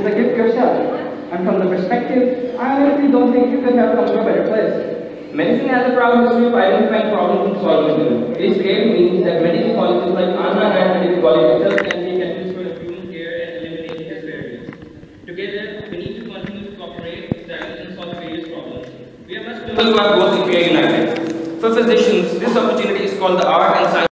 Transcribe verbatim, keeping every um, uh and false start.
is a gift yourself. And from the perspective, I honestly don't think you could have come to a better place. Medicine has a proud history of identifying problems and solving them. It is clear to me that medical colleges like Anna and Medical College itself can take at least for the human care and eliminate disparities. Together, we need to continue to cooperate, establish and solve various problems. We are much people who are both if we are united. For physicians, this opportunity is called the Art and Science